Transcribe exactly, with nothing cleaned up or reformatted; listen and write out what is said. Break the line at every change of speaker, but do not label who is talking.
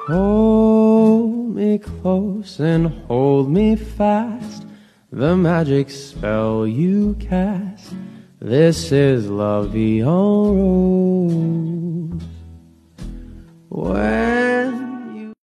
Hold me close and hold me fast, the magic spell you cast. This is La Vie en Rose.